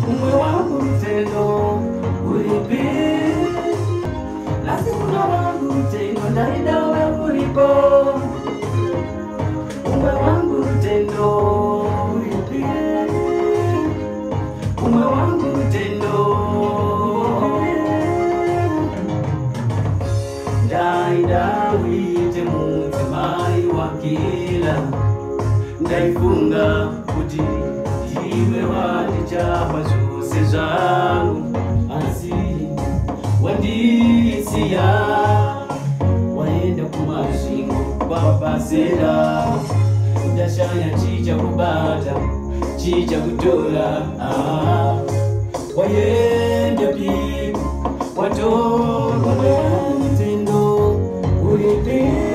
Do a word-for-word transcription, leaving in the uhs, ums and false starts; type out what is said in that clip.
umwe wangu mtendo ulipi lazima wangu mtendo ndaida wewe ulipo umwe wangu mtendo ulipi umwe wangu mtendo ndaida wite mutemai wakila ndaifunga kuti iwe watichapa zvose zvangu asi wandisiya waenda kumasvingo kwapasera ndashanya chichakubata chichakutora ah, waenda piko watorwa mtendo ulipi